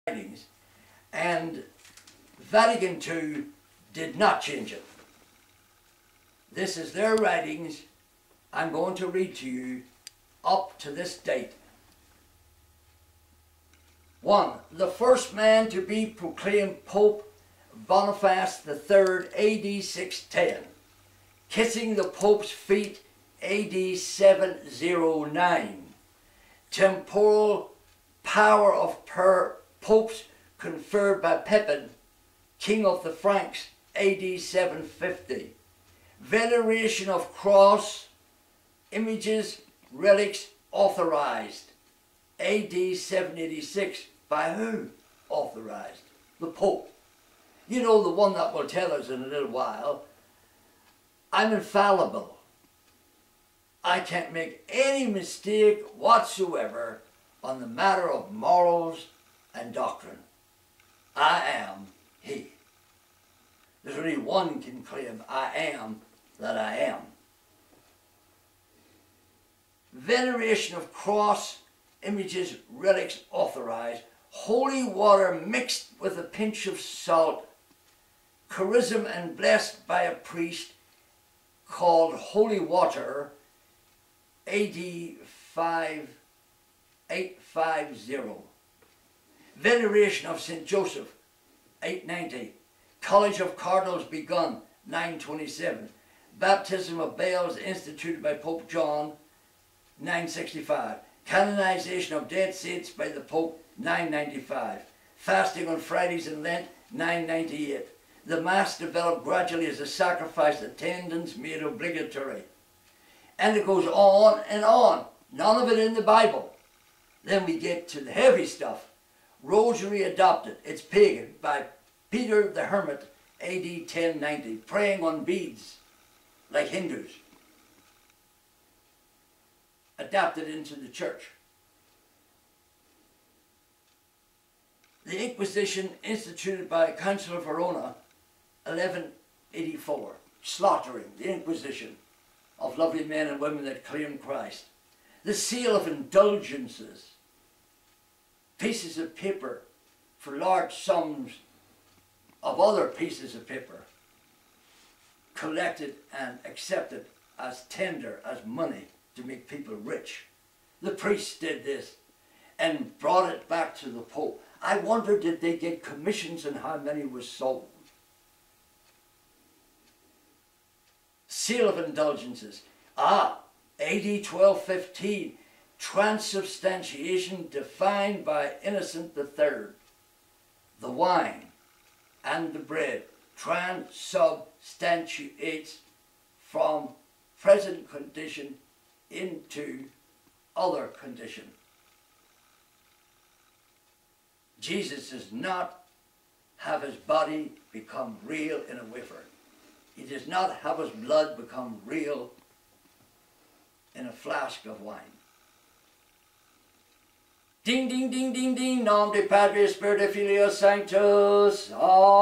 writings, and Vatican II did not change it. This is their writings. I'm going to read to you up to this date. 1. The first man to be proclaimed Pope, Boniface III, AD 610, kissing the Pope's feet, AD 709. Temporal power of popes conferred by Pepin, king of the Franks, AD 750. Veneration of cross, images, relics authorized, AD 786. By who authorized? The Pope. You know, the one that will tell us in a little while. I'm infallible. I can't make any mistake whatsoever on the matter of morals and doctrine. I am He. There's only one can claim I am that I am. Veneration of cross, images, relics authorized. Holy water mixed with a pinch of salt. Charism and blessed by a priest called holy water, AD 5850. Veneration of St. Joseph, 890. College of Cardinals begun, 927. Baptism of Bells instituted by Pope John, 965. Canonization of dead saints by the Pope, 995. Fasting on Fridays in Lent, 998. The Mass developed gradually as a sacrifice attendance made obligatory. And it goes on and on. None of it in the Bible. Then we get to the heavy stuff. Rosary adopted. It's pagan by Peter the Hermit, AD 1090. Praying on beads like Hindus. Adapted into the church. The Inquisition instituted by Council of Verona, 1184. Slaughtering the Inquisition of lovely men and women that claim Christ. The seal of indulgences. Pieces of paper for large sums of other pieces of paper. Collected and accepted as tender as money to make people rich. The priests did this and brought it back to the Pope. I wonder, did they get commissions on how many was sold? Seal of indulgences. AD 1215. Transubstantiation defined by Innocent III. The wine and the bread transubstantiates from present condition into other condition. Jesus does not have his body become real in a wafer. He does not have his blood become real in a flask of wine. Ding, ding, ding, ding, ding. Nom de Patris, Spiritus, Filii, Sanctus.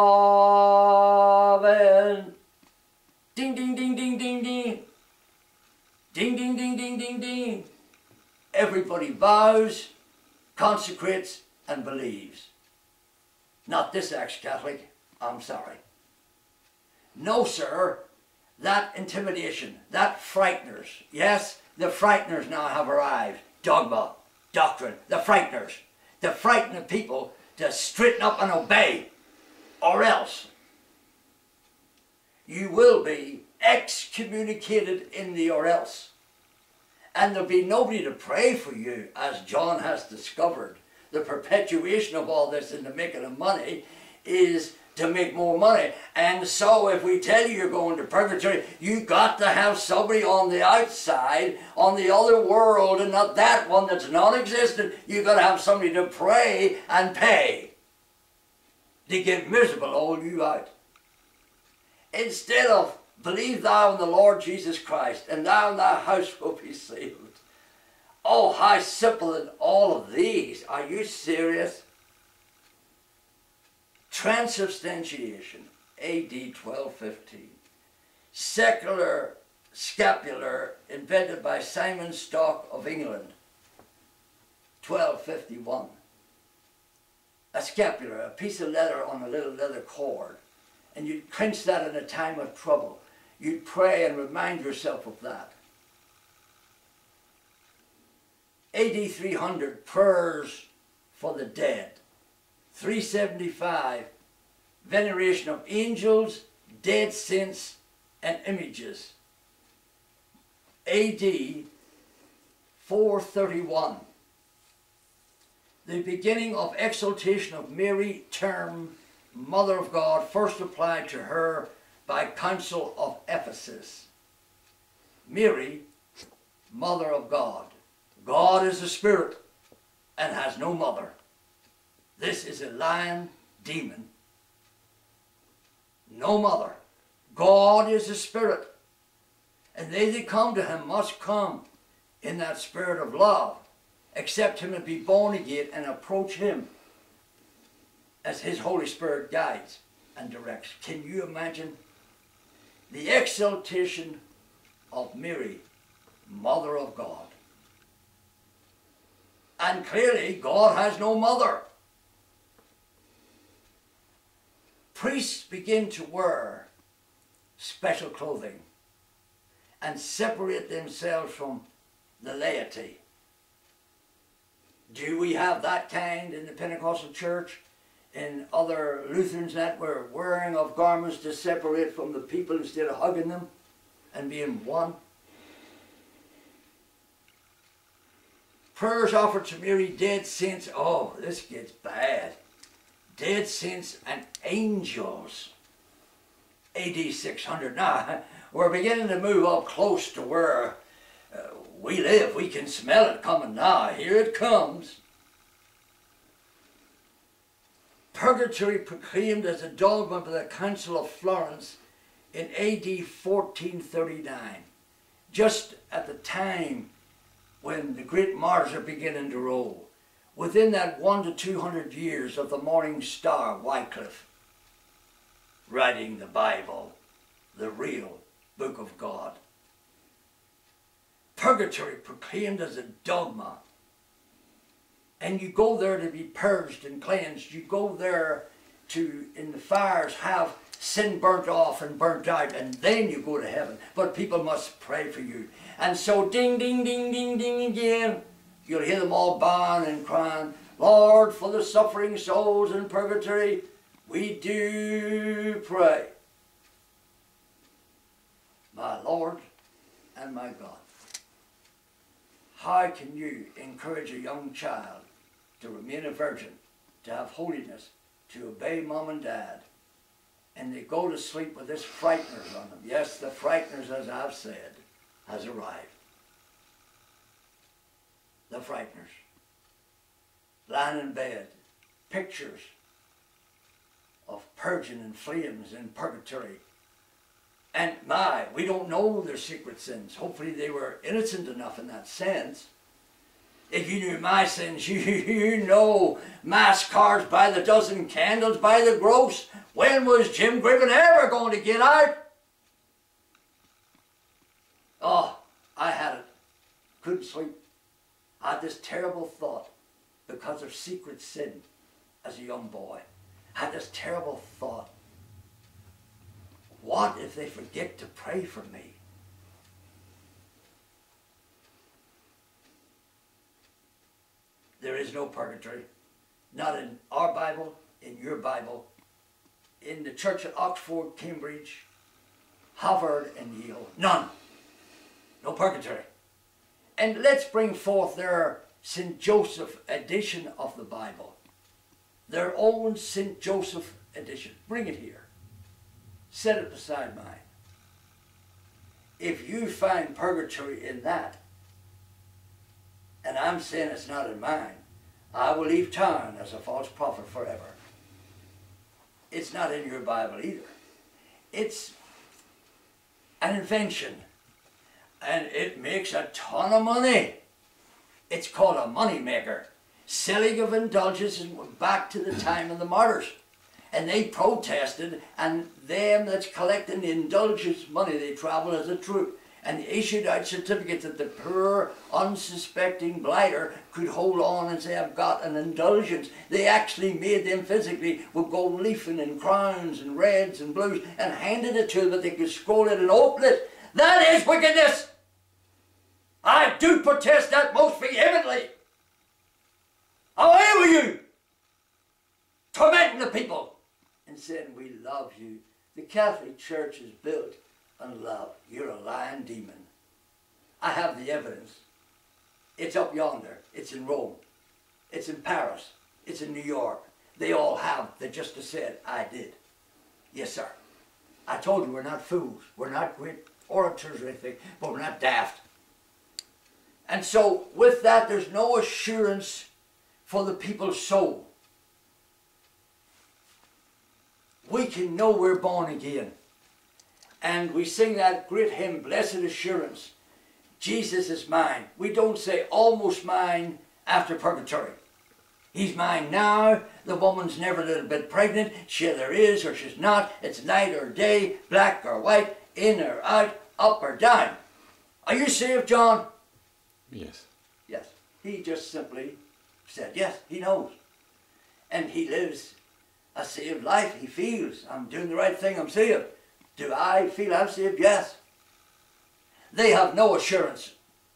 Amen. Ding, ding, ding, ding, ding, ding. Ding, ding, ding, ding, ding, ding. Everybody vows, consecrates, and believes. Not this ex-Catholic. I'm sorry. No, sir. That intimidation, that frighteners. Yes, the frighteners now have arrived. Dogma, doctrine, the frighteners. To frighten the people to straighten up and obey. Or else you will be excommunicated in the or else. And there'll be nobody to pray for you, as John has discovered. The perpetuation of all this and the making of money is to make more money. And so if we tell you you're going to purgatory, you got to have somebody on the outside, on the other world, and not that one that's non-existent. You got to have somebody to pray and pay to get miserable all you out. Instead of believe thou in the Lord Jesus Christ, and thou and thy house will be saved. Oh, how simple in all of these. Are you serious? Transubstantiation, AD 1215. Secular scapular invented by Simon Stock of England, 1251. a scapular, a piece of leather on a little leather cord, and you'd clench that in a time of trouble. You'd pray and remind yourself of that. AD 300, prayers for the dead. 375, veneration of angels, dead saints, and images. AD 431, the beginning of exaltation of Mary, term Mother of God, first applied to her by Council of Ephesus. Mary, Mother of God. God is a spirit and has no mother. This is a lion demon. No mother. God is a spirit, and they that come to him must come in that spirit of love, accept him and be born again and approach him as his Holy Spirit guides and directs. Can you imagine the exaltation of Mary, Mother of God? And clearly God has no mother. Priests begin to wear special clothing and separate themselves from the laity. Do we have that kind in the Pentecostal church? In other Lutherans that were wearing of garments to separate from the people instead of hugging them and being one? Prayers offered to Mary, dead saints. Oh, this gets bad. Dead saints and angels. AD 600. Now, we're beginning to move up close to where we live. We can smell it coming now. Here it comes. Purgatory proclaimed as a dogma by the Council of Florence in AD 1439. Just at the time when the great martyrs are beginning to roll. Within that 100 to 200 years of the morning star, Wycliffe, writing the Bible, the real book of God. Purgatory proclaimed as a dogma. And you go there to be purged and cleansed. You go there to, in the fires, have sin burnt off and burnt out, and then you go to heaven. But people must pray for you. And so ding, ding, ding, ding, ding again. You'll hear them all bowing and crying, Lord, for the suffering souls in purgatory, we do pray. My Lord and my God. How can you encourage a young child to remain a virgin, to have holiness, to obey mom and dad, and they go to sleep with this frighteners on them? Yes, the frighteners, as I've said, has arrived. The frighteners. Lying in bed, pictures of purging and flames in purgatory. And my, we don't know their secret sins. Hopefully they were innocent enough in that sense. If you knew my sins, you know mass cards by the dozen, candles by the gross. When was Jim Griffin ever going to get out? Oh, I had it. Couldn't sleep. I had this terrible thought because of secret sin as a young boy. I had this terrible thought. What if they forget to pray for me? There is no purgatory. Not in our Bible, in your Bible, in the church at Oxford, Cambridge, Harvard, and Yale. None. No purgatory. And let's bring forth their St. Joseph edition of the Bible. Their own St. Joseph edition. Bring it here. Set it beside mine. If you find purgatory in that, and I'm saying it's not in mine, I will leave town as a false prophet forever. It's not in your Bible either. It's an invention, and it makes a ton of money. It's called a money maker. Selling of indulgences went back to the time of the martyrs. And they protested, and them that's collecting the indulgence money, they travel as a troop. And they issued out certificates that the poor, unsuspecting blighter could hold on and say, I've got an indulgence. They actually made them physically with gold leafing and crowns and reds and blues and handed it to them that they could scroll it and open it. That is wickedness. I do protest that most vehemently. Away with you, tormenting the people and saying, we love you. The Catholic Church is built on love. You're a lying demon. I have the evidence. It's up yonder. It's in Rome. It's in Paris. It's in New York. They all have. They just said, I did. Yes, sir. I told you we're not fools. We're not great orators or anything, but we're not daft. And so with that, there's no assurance for the people's soul. We can know we're born again. And we sing that great hymn, Blessed Assurance, Jesus is mine. We don't say almost mine after purgatory. He's mine now. The woman's never a little bit pregnant. She either is or she's not. It's night or day, black or white, in or out, up or down. Are you saved, John? Yes. Yes. He just simply said, yes, he knows. And he lives a saved life. He feels, I'm doing the right thing, I'm saved. Do I feel I'm saved? Yes. They have no assurance.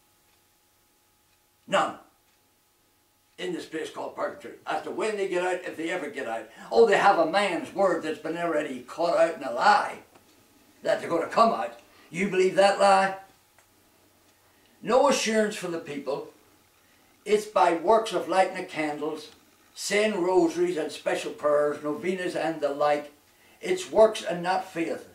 None. In this place called purgatory. As to when they get out, if they ever get out. Oh, they have a man's word that's been already caught out in a lie. That they're going to come out. You believe that lie? No assurance for the people. It's by works of lighting of candles, saying rosaries and special prayers, novenas and the like. It's works and not faith.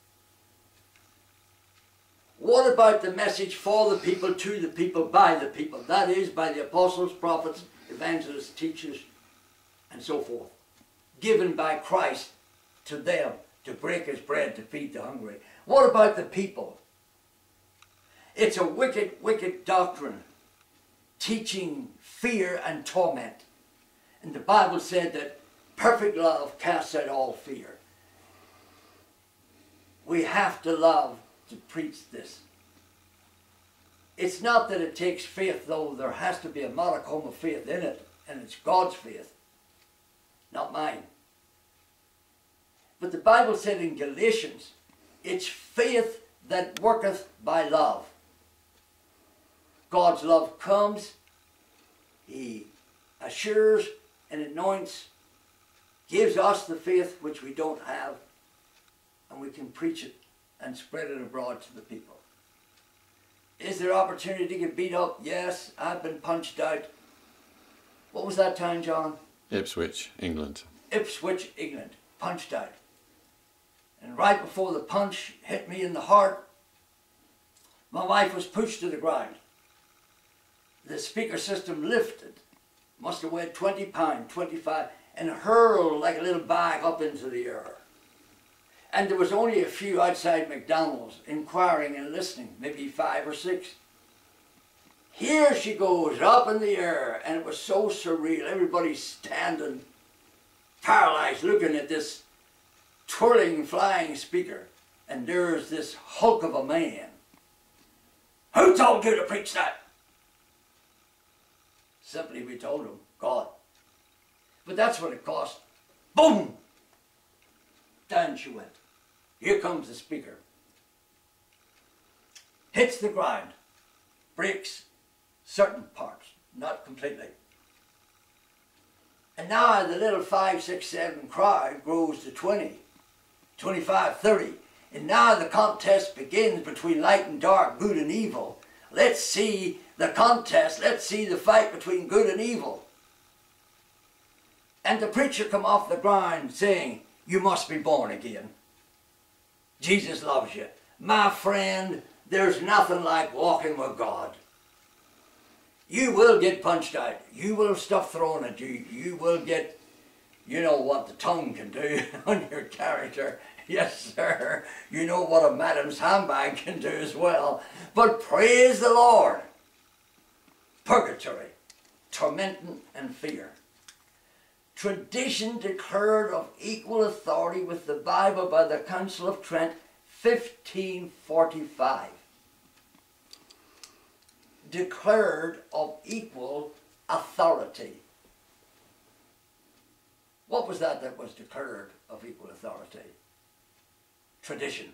What about the message for the people, to the people, by the people? That is, by the apostles, prophets, evangelists, teachers, and so forth. Given by Christ to them to break his bread, to feed the hungry. What about the people? It's a wicked, wicked doctrine, teaching fear and torment. And the Bible said that perfect love casts out all fear. We have to love to preach this. It's not that it takes faith, though. There has to be a modicum of faith in it, and it's God's faith, not mine. But the Bible said in Galatians, it's faith that worketh by love. God's love comes, he assures and anoints, gives us the faith which we don't have, and we can preach it and spread it abroad to the people. Is there opportunity to get beat up? Yes, I've been punched out. What was that town, John? Ipswich, England. Ipswich, England. Punched out. And right before the punch hit me in the heart, my wife was pushed to the ground. The speaker system lifted, must have weighed 20 pounds, 25, and hurled like a little bag up into the air. And there was only a few outside McDonald's inquiring and listening, maybe 5 or 6. Here she goes up in the air, and it was so surreal. Everybody's standing, paralyzed, looking at this twirling, flying speaker. And there's this hulk of a man. Who told you to preach that? Simply we told him, God. But that's what it cost. Boom! Down she went. Here comes the speaker. Hits the ground. Breaks certain parts, not completely. And now the little 5, 6, 7 crowd grows to 20, 25, 30. And now the contest begins between light and dark, good and evil. Let's see the contest. Let's see the fight between good and evil. And the preacher come off the ground saying, you must be born again. Jesus loves you. My friend, there's nothing like walking with God. You will get punched out. You will have stuff thrown at you. You will get, you know what the tongue can do on your character. Yes, sir. You know what a madam's handbag can do as well. But praise the Lord. Purgatory, tormenting and fear. Tradition declared of equal authority with the Bible by the Council of Trent, 1545. declared of equal authority. What was that was declared of equal authority? Tradition.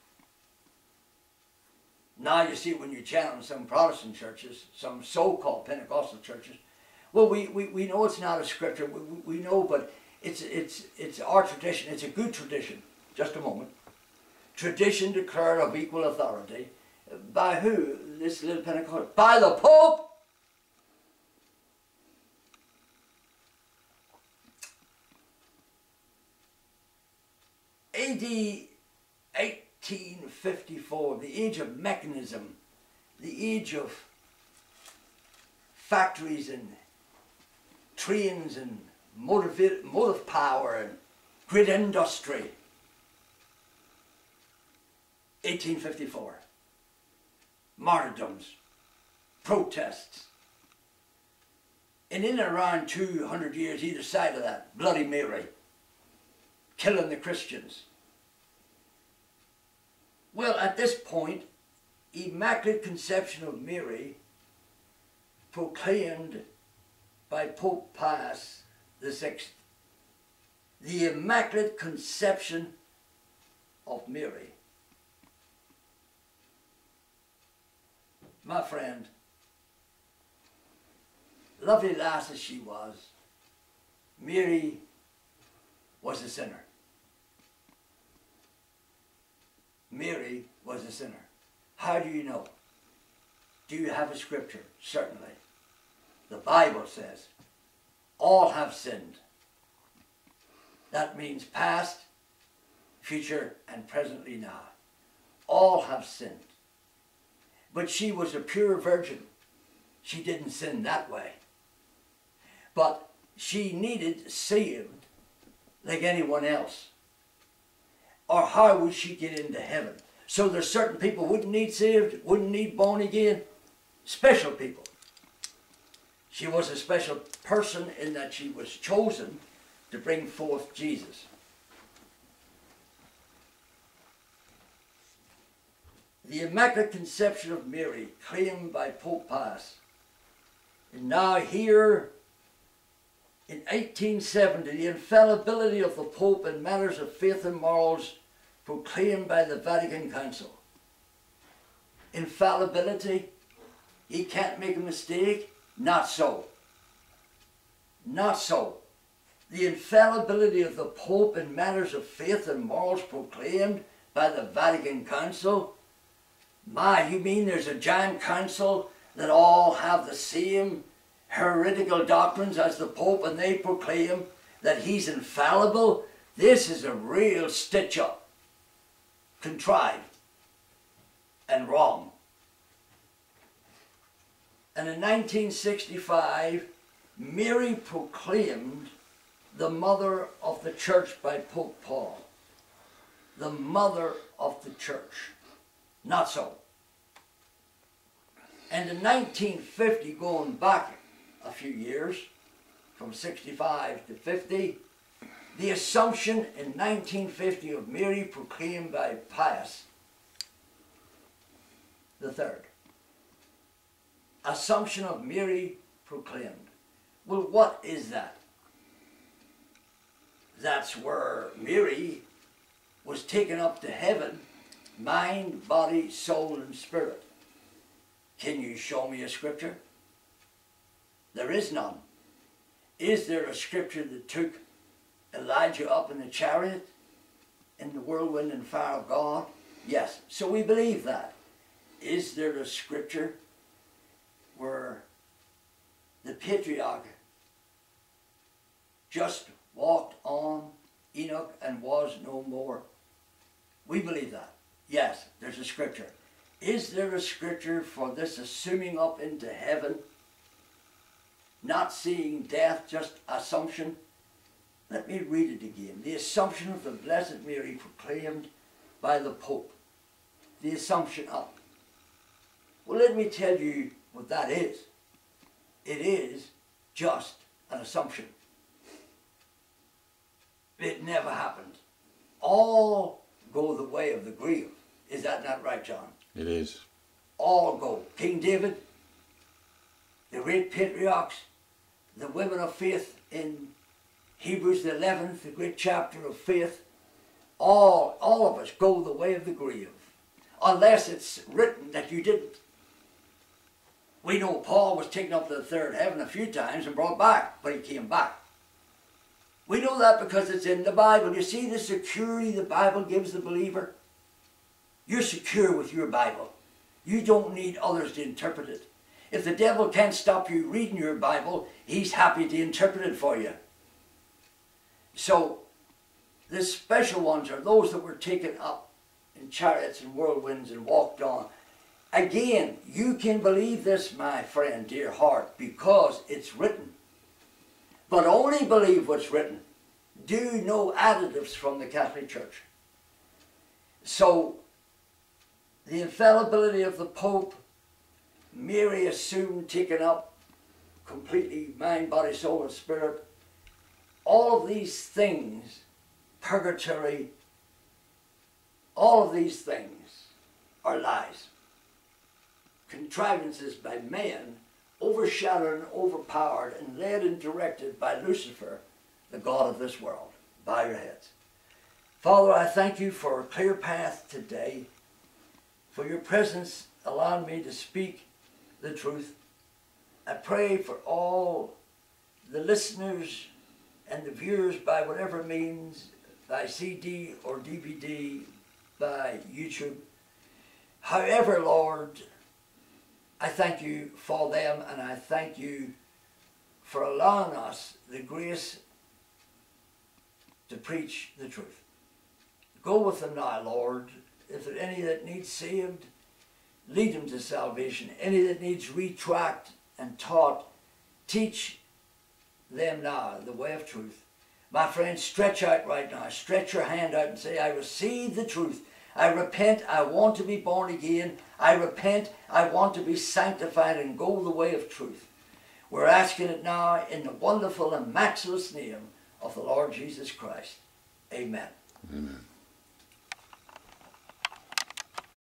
Now you see, when you challenge some Protestant churches, some so-called Pentecostal churches, well, we know it's not a scripture. We know, but it's our tradition. It's a good tradition. Just a moment. Tradition declared of equal authority. By who? This little Pentecostal. By the Pope. AD 1854, the age of mechanism, the age of factories and trains and motive power and great industry. 1854. Martyrdoms, protests. And in and around 200 years either side of that, Bloody Mary, killing the Christians. Well, at this point, Immaculate Conception of Mary, proclaimed by Pope Pius VI. The Immaculate Conception of Mary. My friend, lovely lass as she was, Mary was a sinner. Mary was a sinner. How do you know? Do you have a scripture? Certainly. The Bible says, all have sinned. That means past, future, and presently now. All have sinned. But she was a pure virgin. She didn't sin that way. But she needed saved like anyone else. Or how would she get into heaven? So there's certain people wouldn't need saved, wouldn't need born again. Special people. She was a special person in that she was chosen to bring forth Jesus. The Immaculate Conception of Mary, claimed by Pope Pius. And now here, in 1870, the infallibility of the Pope in matters of faith and morals, proclaimed by the Vatican Council. Infallibility, he can't make a mistake. Not so. Not so. The infallibility of the Pope in matters of faith and morals, proclaimed by the Vatican Council. My, you mean there's a giant council that all have the same heretical doctrines as the Pope, and they proclaim that he's infallible? This is a real stitch-up. Contrived and wrong. And in 1965, Mary proclaimed the Mother of the Church by Pope Paul. The Mother of the Church. Not so. And in 1950, going back a few years, from 65 to 50, the Assumption in 1950 of Mary, proclaimed by Pius III. Assumption of Mary proclaimed. Well, what is that? That's where Mary was taken up to heaven, mind, body, soul, and spirit. Can you show me a scripture? There is none. Is there a scripture that took Elijah up in the chariot, in the whirlwind and fire of God? Yes. So we believe that. Is there a scripture where the patriarch just walked on Enoch and was no more? We believe that. Yes, there's a scripture. Is there a scripture for this assuming up into heaven, not seeing death, just assumption? Let me read it again. The Assumption of the Blessed Mary, proclaimed by the Pope. The Assumption up. Well, let me tell you what that is. It is just an assumption. It never happened. All go the way of the grave. Is that not right, John? It is. All go. King David, the great patriarchs, the women of faith in Hebrews the 11th, the great chapter of faith, all of us go the way of the grave, unless it's written that you didn't. We know Paul was taken up to the third heaven a few times and brought back, but he came back. We know that because it's in the Bible. You see the security the Bible gives the believer? You're secure with your Bible. You don't need others to interpret it. If the devil can't stop you reading your Bible, he's happy to interpret it for you. So, the special ones are those that were taken up in chariots and whirlwinds and walked on. Again, you can believe this, my friend, dear heart, because it's written. But only believe what's written. Do no additives from the Catholic Church. So, the infallibility of the Pope, Mary is soon taken up, completely mind, body, soul, and spirit. All of these things, purgatory, all of these things are lies. Contrivances by man, overshadowed and overpowered and led and directed by Lucifer, the god of this world. Bow your heads. Father, I thank you for a clear path today, for your presence allowing me to speak the truth. I pray for all the listeners and the viewers by whatever means, by CD or DVD, by YouTube. However, Lord, I thank you for them, and I thank you for allowing us the grace to preach the truth. Go with them now, Lord. If there are any that need saved, lead them to salvation. Any that needs retract and taught, teach them now the way of truth. My friend, stretch out right now. Stretch your hand out and say, I receive the truth. I repent. I want to be born again. I repent. I want to be sanctified and go the way of truth. We're asking it now in the wonderful and matchless name of the Lord Jesus Christ. Amen. Amen.